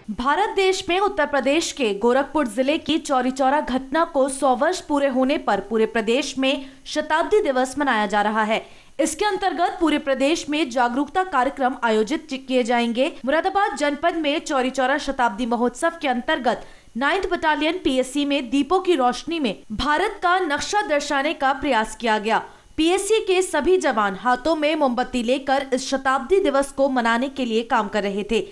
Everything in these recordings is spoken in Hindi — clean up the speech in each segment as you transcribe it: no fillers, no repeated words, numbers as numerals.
भारत देश में उत्तर प्रदेश के गोरखपुर जिले की चौरी चौरा घटना को 100 वर्ष पूरे होने पर पूरे प्रदेश में शताब्दी दिवस मनाया जा रहा है। इसके अंतर्गत पूरे प्रदेश में जागरूकता कार्यक्रम आयोजित किए जाएंगे। मुरादाबाद जनपद में चौरी चौरा शताब्दी महोत्सव के अंतर्गत 9th बटालियन पीएससी में दीपों की रोशनी में भारत का नक्शा दर्शाने का प्रयास किया गया। पीएससी के सभी जवान हाथों में मोमबत्ती लेकर इस शताब्दी दिवस को मनाने के लिए काम कर रहे थे।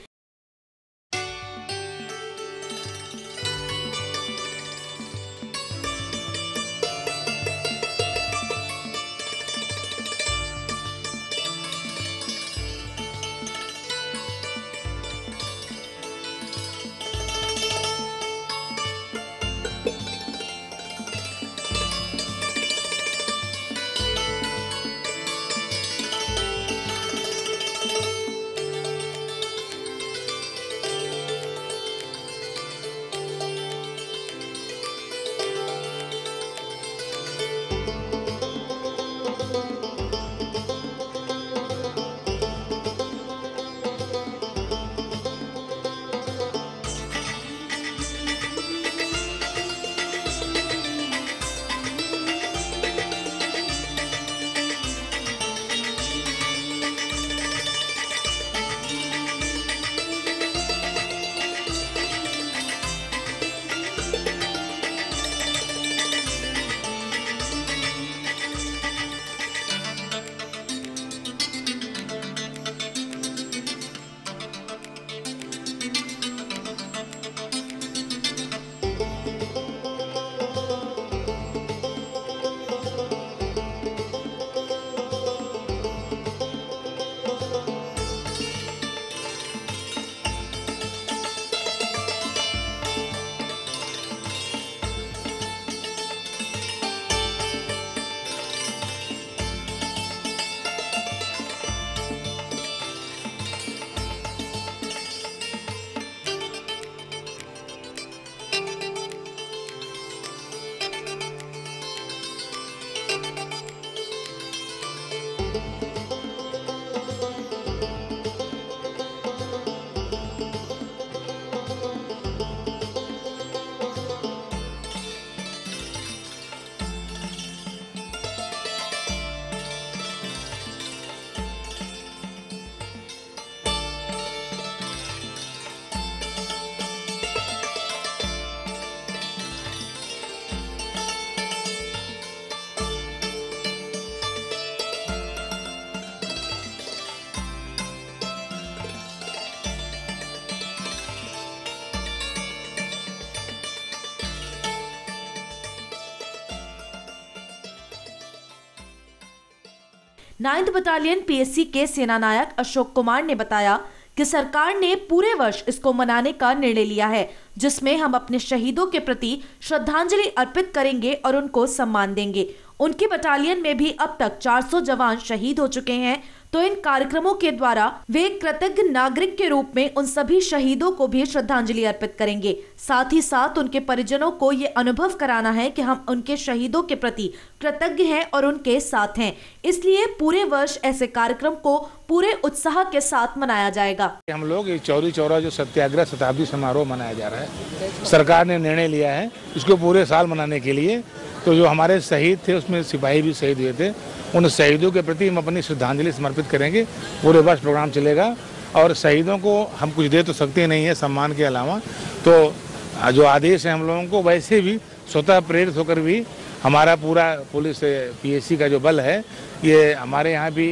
नाइन्थ बटालियन पीएससी के सेनानायक अशोक कुमार ने बताया कि सरकार ने पूरे वर्ष इसको मनाने का निर्णय लिया है, जिसमें हम अपने शहीदों के प्रति श्रद्धांजलि अर्पित करेंगे और उनको सम्मान देंगे। उनकी बटालियन में भी अब तक 400 जवान शहीद हो चुके हैं, तो इन कार्यक्रमों के द्वारा वे कृतज्ञ नागरिक के रूप में उन सभी शहीदों को भी श्रद्धांजलि अर्पित करेंगे। साथ ही साथ उनके परिजनों को ये अनुभव कराना है कि हम उनके शहीदों के प्रति कृतज्ञ हैं और उनके साथ हैं। इसलिए पूरे वर्ष ऐसे कार्यक्रम को पूरे उत्साह के साथ मनाया जाएगा। हम लोग चौरी चौरा जो सत्याग्रह शताब्दी समारोह मनाया जा रहा है, सरकार ने निर्णय लिया है इसको पूरे साल मनाने के लिए। तो जो हमारे शहीद थे उसमें सिपाही भी शहीद हुए थे, उन शहीदों के प्रति हम अपनी श्रद्धांजलि समर्पित करेंगे। पूरे वर्ष प्रोग्राम चलेगा और शहीदों को हम कुछ दे तो सकते नहीं है सम्मान के अलावा, तो जो आदेश है हम लोगों को, वैसे भी स्वतः प्रेरित होकर भी हमारा पूरा पुलिस पीएससी का जो बल है, ये हमारे यहाँ भी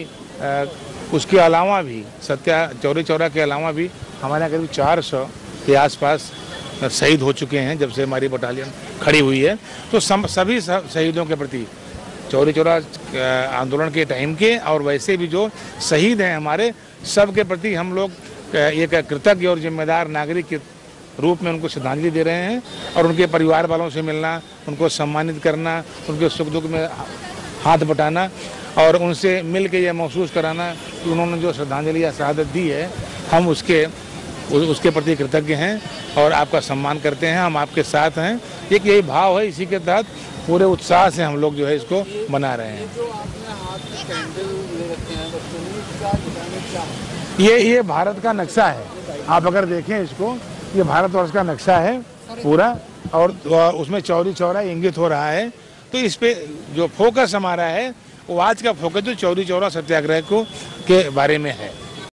उसके अलावा भी चौरी चौरा के अलावा भी हमारे यहाँ करीब 400 के आसपास शहीद हो चुके हैं जब से हमारी बटालियन खड़ी हुई है। तो सभी शहीदों के प्रति चौरी चौरा आंदोलन के टाइम के और वैसे भी जो शहीद हैं हमारे, सब के प्रति हम लोग एक कृतज्ञ और जिम्मेदार नागरिक के रूप में उनको श्रद्धांजलि दे रहे हैं और उनके परिवार वालों से मिलना, उनको सम्मानित करना, उनके सुख दुख में हाथ बटाना और उनसे मिल के ये महसूस कराना कि उन्होंने जो श्रद्धांजलि या शहादत दी है, हम उसके प्रति कृतज्ञ हैं और आपका सम्मान करते हैं, हम आपके साथ हैं। एक यही भाव है, इसी के तहत पूरे उत्साह से हम लोग जो है इसको मना रहे हैं। ये भारत का नक्शा है, आप अगर देखें इसको, ये भारतवर्ष का नक्शा है पूरा, और उसमें चौरी चौरा इंगित हो रहा है। तो इस पे जो फोकस हमारा है वो आज का फोकस जो चौरी चौरा सत्याग्रह को के बारे में है।